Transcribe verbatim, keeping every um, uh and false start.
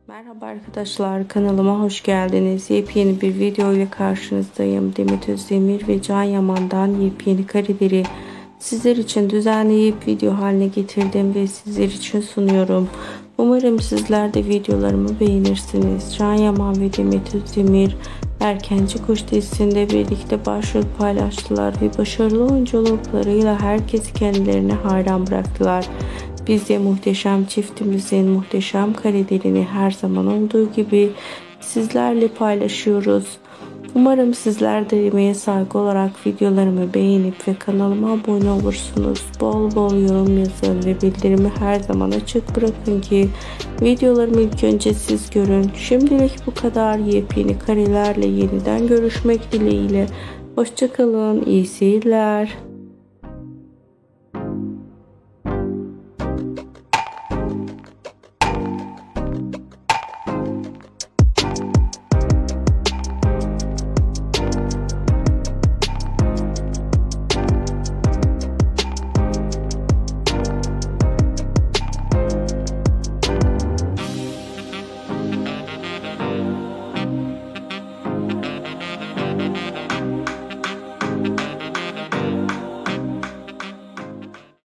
Merhaba arkadaşlar, kanalıma hoş geldiniz. Yepyeni bir video ile karşınızdayım. Demet Özdemir ve Can Yaman'dan yepyeni kareleri sizler için düzenleyip video haline getirdim ve sizler için sunuyorum. Umarım sizler de videolarımı beğenirsiniz. Can Yaman ve Demet Özdemir Erkenci Kuş dizisinde birlikte başrol paylaştılar ve başarılı oyunculuklarıyla herkesi kendilerine hayran bıraktılar. Biz de muhteşem çiftimizin muhteşem karelerini her zaman olduğu gibi sizlerle paylaşıyoruz. Umarım sizler de emeğe saygı olarak videolarımı beğenip ve kanalıma abone olursunuz. Bol bol yorum yazın ve bildirimi her zaman açık bırakın ki videolarımı ilk önce siz görün. Şimdilik bu kadar. Yepyeni karelerle yeniden görüşmek dileğiyle. Hoşça kalın. İyi seyirler.